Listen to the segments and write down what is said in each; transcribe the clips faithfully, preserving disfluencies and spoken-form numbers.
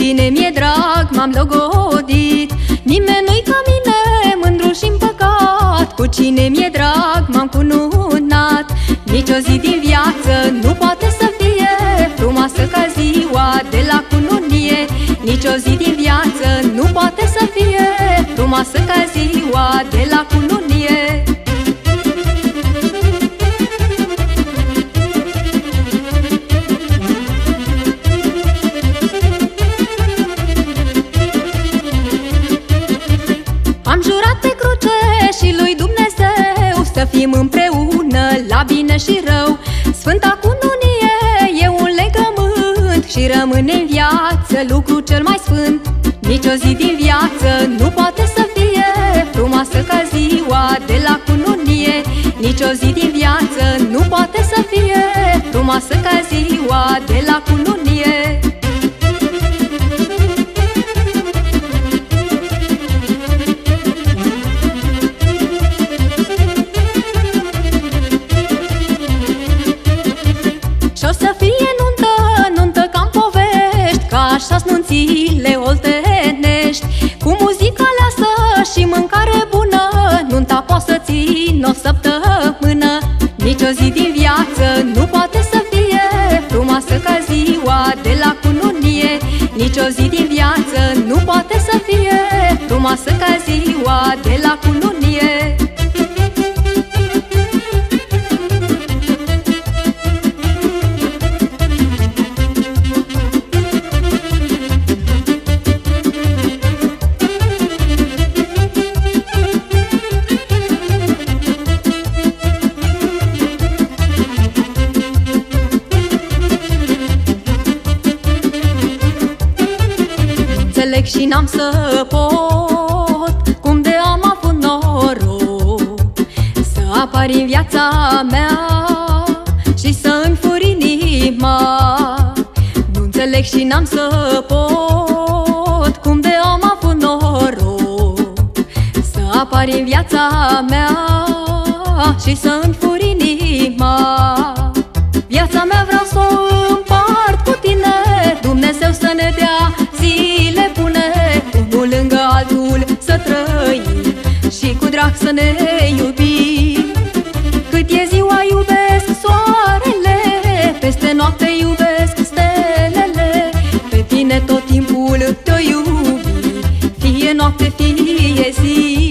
cine mi-e drag m-am logodit. Nimeni nu-i ca mine, mândru și împăcat. Cu cine mi-e drag m-am cununat. Nici o zi din viață nu poate să fie frumoasă ca ziua de la cununie. Nici o zi din viață nu poate să fie frumoasă ca ziua de la cununie. Am jurat pe cruce și lui Dumnezeu să fim împreună la bine și rău. Sfânta cununie e un legământ și rămâne în viață lucru cel mai sfânt. Nici o zi din viață nu poate să fie frumoasă ca ziua de la cununie. Nici o zi din viață nu poate să fie frumoasă ca ziua de la cununie. Și-o să fie nuntă, nuntă ca-n povești, ca așa-s nunțile oltenești. Cu muzică aleasă și mâncare bună, nunta poate să țină o săptămână. Nici o zi din viață nu poate să fie frumoasă ca ziua de la cununie. Nici o zi din viață nu poate să fie frumoasă ca ziua de la cununie. Înțeleg și n-am să pot cum de am avut noroc să apar în viața mea și să-mi furi inima. Nu înțeleg și n-am să pot cum de am avut noroc să apar în viața mea și să-mi furi inima. Viața mea vreau să o împart cu tine, Dumnezeu să ne dea zile bune, unul lângă altul să trăim și cu drag să ne iubim. Cât e ziua iubesc soarele, peste noapte iubesc stelele. Pe tine tot timpul te-o iubi, fie noapte, fie zi.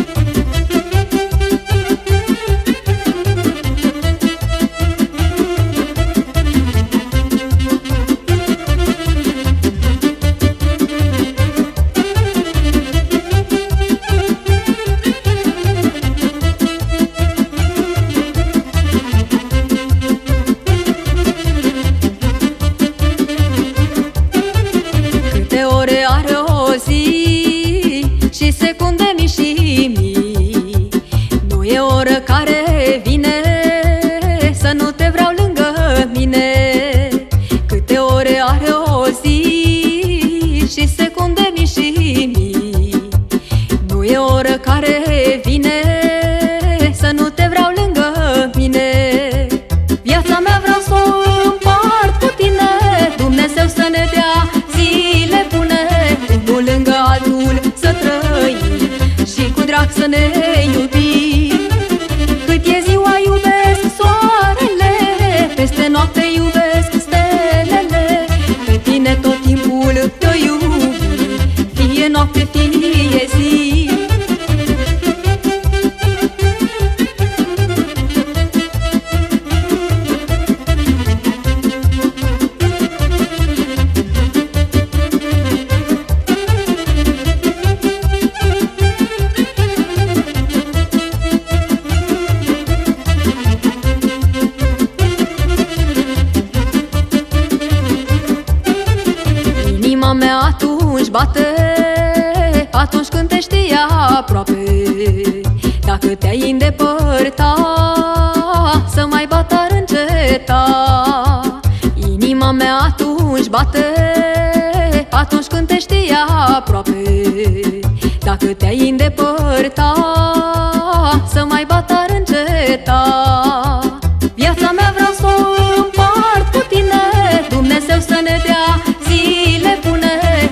Care vine să nu te vreau lângă mine. Câte ore are o zi și secunde mii și mii. Nu e oră care vine să nu te vreau lângă mine. Viața mea vreau să o împart cu tine, Dumnezeu să ne dea zile bune, unul lângă altul să trăim și cu drag să ne iubim. Cât e ziua iubesc soarele, peste noapte iubesc stelele. Pe tine tot timpul te-o iubi, fie noapte, fie zi. Inima mea atunci bate, atunci când te știi aproape. Dacă te-ai îndepărta, să mai bat ar înceta. Inima mea atunci bate, atunci când te știi aproape. Dacă te-ai îndepărta, să mai bat ar înceta. Viața mea vreau să o împart cu tine, Dumnezeu să ne dea zile bune,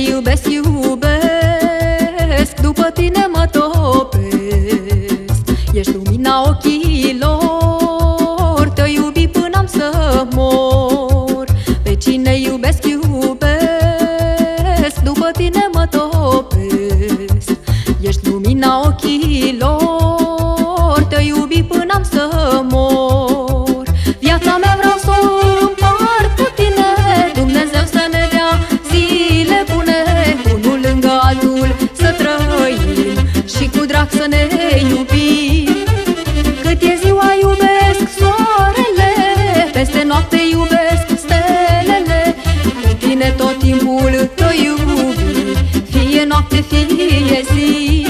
iubesc, iubesc, după tine mă topesc. Ești lumina ochilor, te-o iubi până am să mor. Pe cine iubesc, iubesc, după tine mă topesc. Ești lumina ochilor, te-o iubi până am să mor. Viața mea vreau să o împart cu tine, Dumnezeu să ne dea zile bune, unul lângă altul să trăim și cu drag să ne iubim. Cât e ziua iubesc soarele, peste noapte iubesc stelele. Cu tine tot timpul te iubi, fie noapte, fie zi.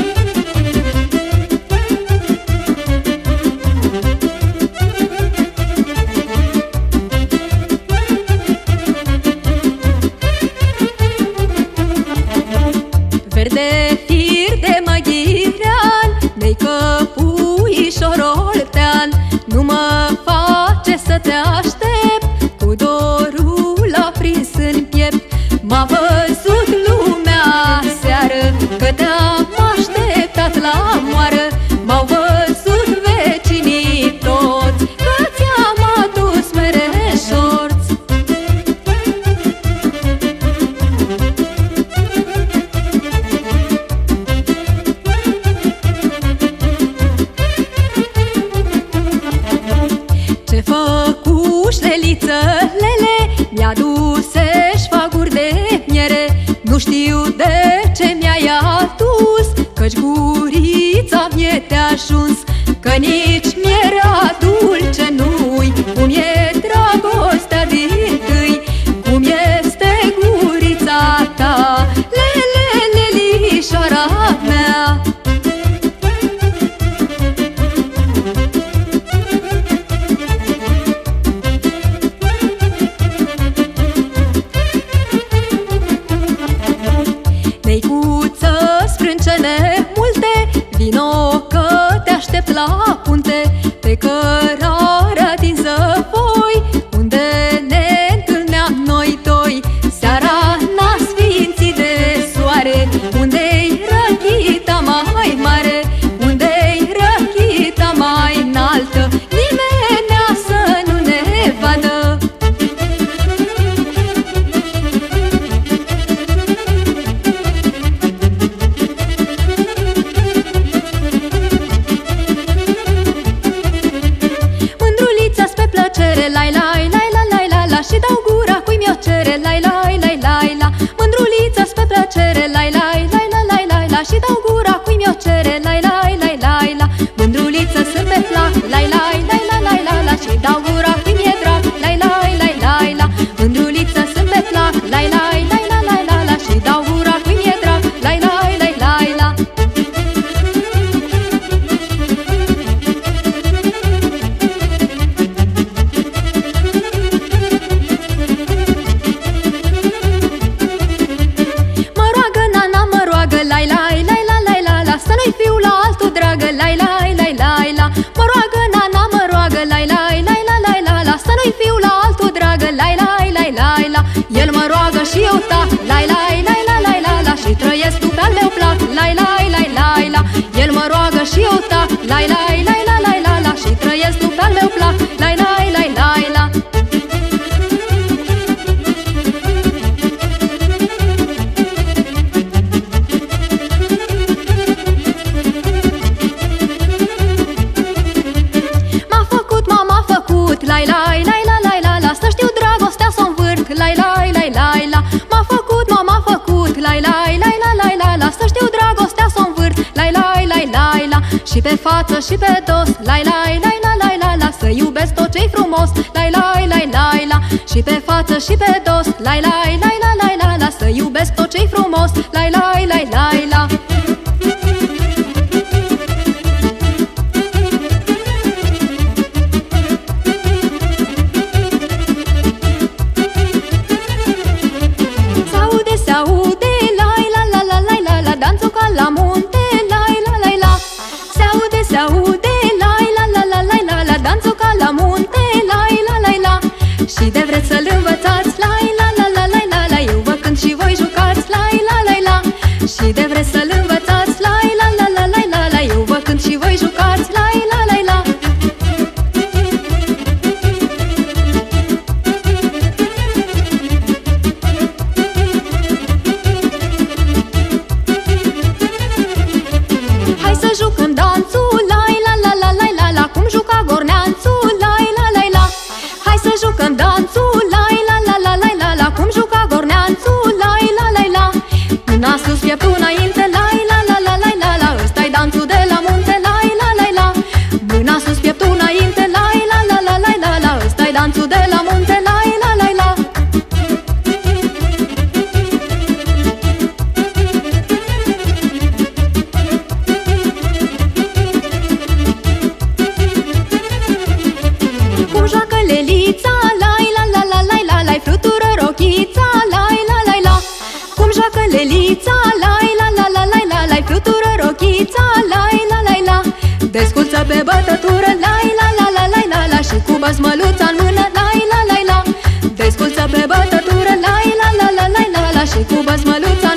Verde fir de măghirean, nei căpuișor oltean, nu mă face să te aștept, cu dorul aprins în piept. M-a văzut lumea seară, că te-am așteptat la moară. M-au văzut vecinii toți, că ți-am adus mere șorți. Ce făcușlelițălele mi-a dus-și faguri de miere. Nu știu de ce mi-ai adus, căci gurița mie te-a ajuns. Că nici mierea dulce nu-i, cum e dragostea dintâi, cum este gurița ta, lele, lelișoara mea. Neicuță, sprâncene multe, vino că te aștept la punte. Pe cărarea din zăvoi, unde ne întâlneam noi doi. Seara n-a sfințit de soare, unde-i răchita mai mare, unde-i răchita mai înaltă, nimenea să nu ne vadă. Lai, lai, lai, la, lai, la, la, și dau gura cui mi-o cere. Lai, lai, lai, lai, la, mândrulița-s pe plăcere. Lai, lai, lai, la, lai, lai, la, și dau gura cui mi-o cere. Lai, lai, lai, lai, la, mândruliță sunt pe plac. Lai, lai, lai, la, lai, la, la, și dau gura cui mi-e drag. Lai, lai, lai, lai, la, mândruliță sunt pe plac. Lai, lai, lai, la, lai, la, la, și dau gura cui mi-e drag. Lai, lai, lai, lai, la. Lai, lai, lai, la, lai, la, la, să nu-i fiu la altul dragă. Lai, lai, lai, lai, la, mă roagă nana, mă roagă. Lai, lai, lai, la, lai, la, la, să nu-i fiu la altul dragă. Lai, lai, lai, lai, la, el mă roagă și eu tac. Lai, lai, lai, la, lai, la, la, și trăiesc tu pe-al meu plac. Lai, lai, lai, lai, la, el mă roagă și eu tac. Lai, lai, lai, la, lai, la, la, și trăiesc tu pe-al meu plac. Lai, lai, lai, lai, la. Lai, lai, lai, la, lai, la, la, să știu dragostea s-o învârt. Lai, lai, lai, lai, la, m-a făcut, m-a făcut. Lai, lai, lai, la, lai, la, la, să știu dragostea s-o învârt. Lai, lai, lai, lai, la, și pe față și pe dos. Lai, lai, lai, la, lai, la, la, să iubesc tot ce-i frumos. Lai, lai, lai, lai, la, și pe față și pe dos. Lai, lai, lai, la, lai, la, la, să iubesc tot ce-i frumos. Lai, lai, lai, lai, la. Și de vreți să-l învățați, lai la la la la la la, eu vă cânt și voi jucați, lai la Și de vreți să-l învățați, la la la la la la la, eu vă cânt și voi jucați, la la la la. Hai să jucăm danțul, la la la la la la la, cum juca Gorneanțul, la la la la. Hai să jucăm danțul, la la la la la la la, cum juca Gorneanțul, la la la la. Mâna sus, pieptul înainte, la la la la la la la, ăsta-i danțul de la munte, la la la la. Mâna sus, pieptul înainte, la la la la la la la, ăsta-i danțul de la munte, la la la la. Cum joacă Lelița, la la la la la la la, flutură rochița, la la la la. Cum joacă Lelița, la la la la la la la, flutură rochița, la la la la. Desculță pe bătătură, la la la la la la la, și cu băsmăluța în mână, la la la la. Desculță pe bătătură, la la la la la la la, și cu băsmăluța